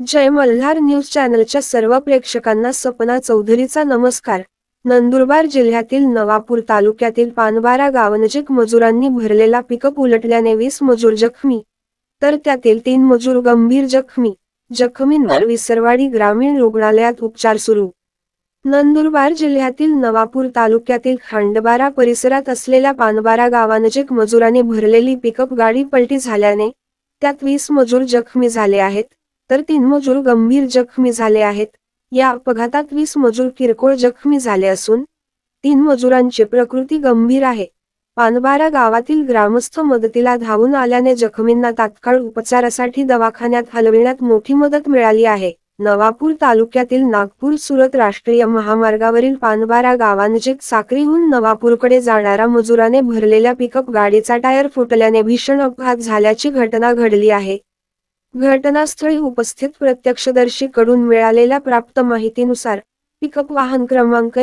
जय Malhar news चॅनलच्या सर्व प्रेक्षकांना सपना चौधरीचा नमस्कार। नंदुरबार जिल्ह्यातील नवापूर तालुक्यातील पानबारा गावानजीक मजुरांनी भरलेला पिकअप उलटल्याने 20 मजूर जखमी, तर त्यातील 3 मजूर गंभीर जखमी। जखमींवर विसरवाडी ग्रामीण रुग्णालयात उपचार सुरू। नंदुरबार जिल्ह्यातील नवापूर तालुक्यातील खांडबारा परिसरात असलेल्या पानबारा गावानजीक मजुरांनी भरलेली पिकअप गाडी पलटी झाल्याने त्यात 20 मजूर जखमी झाले आहेत, तर 3 मजूर गंभीर जखमी झाले आहेत। या अपघातात 20 मजूर किरकोळ जखमी झाले असून 3 मजुरांची प्रकृती गंभीर आहे। पानबारा गावातील ग्रामस्थ मदतीला धावून आल्याने जखमींना तात्काळ उपचारासाठी दवाखान्यात हलविण्यात मोठी मदत मिळाली आहे। नवापूर तालुक्यातील नागपूर-सुरत राष्ट्रीय महामार्गावरील पानबारा गावानजीक साक्रीहून नवापूरकडे जाणाऱ्या मजुराने भरलेल्या पिकअप गाडीचा टायर फुटल्याने भीषण अपघात झाल्याची घटना घडली आहे। घटनास्थळी उपस्थित प्रत्यक्षदर्शी कडून मिळालेल्या प्राप्त माहितीनुसार पिकअप वाहन क्रमांक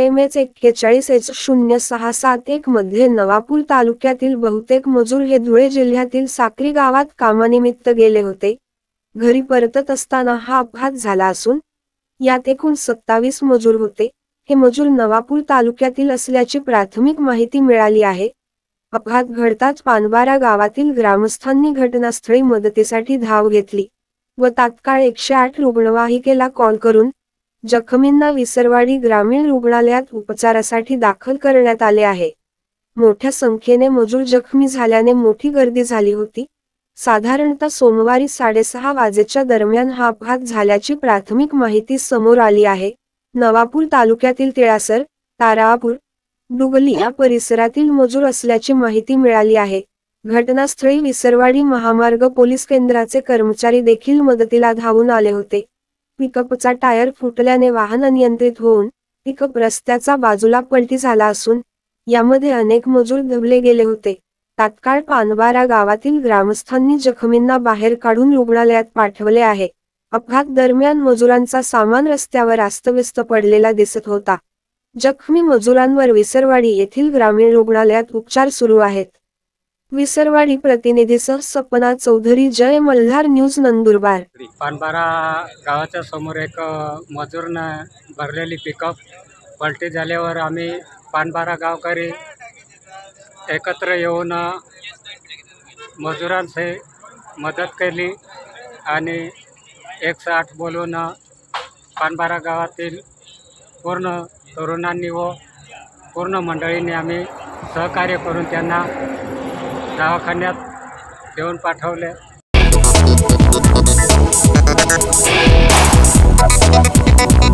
MS41H0671 मध्ये नवापूर तालुक्यातील बहुतेक मजूर हे धुळे जिल्ह्यातील साक्री गावात कामानिमित्त गेले होते। घरी परतत असताना हा अपघात झाला असून यात एकूण 27 मजूर होते। हे मजूर नवापूर तालुक्यातील असल्याची प्राथमिक माहिती मिळाली आहे। अपघात घडताच पानबारा गावातील ग्रामस्थांनी घटनास्थळी मदतीसाठी धाव घेतली व तात्काळ 108 रुग्णवाहिकेला कॉल करून जखमींना विसरवाडी ग्रामीण रुग्णालयात उपचारासाठी दाखल करण्यात आले आहे। मोठ्या संख्येने मजूर जखमी झाल्याने मोठी गर्दी झाली होती। साधारणतः सोमवारी 6:30 वाजेच्या दरम्यान हा अपघात झाल्याची प्राथमिक माहिती समोर आली आहे। नवापूर तालुक्यातील तिळासर, तारापूर, डुगली या परिसरातील मजूर असल्याची माहिती मिळाली आहे। घटनास्थळी विसरवाडी महामार्ग पोलीस केंद्राचे कर्मचारी देखील मदतीला धावून आले होते। पिकअपचा टायर फुटल्याने वाहन अनियंत्रित होऊन पिकअप रस्त्याच्या बाजूला पलटी झाला असून यामध्ये अनेक मजूर दबले गेले होते। तात्काळ पानबारा गावातील ग्रामस्थांनी जखमींना बाहेर काढून रुग्णालयात पाठवले आहे। अपघात दरम्यान मजुरांचा सामान रस्त्यावर अस्तव्यस्त पडलेला दिसत होता। जखमी मजुरांवर विसरवाडी येथील ग्रामीण रुग्णालयात उपचार सुरू आहेत। विसरवाडी प्रतिनिधीसह सपना चौधरी, जय मल्हार न्यूज, नंदुरबार। पानबारा गावाच्या समोर एक मजूरनं भरलेली पिकअप पलटी झाल्यावर आम्ही पानबारा गावकरी एकत्र येऊन मजुरांचे मदत केली आणि 108 बोलून पानबारा गावातील पूर्ण तरुणांनी व पूर्ण मंडळींनी आम्ही सहकार्य करून त्यांना दवाखान्यात घेऊन पाठवले।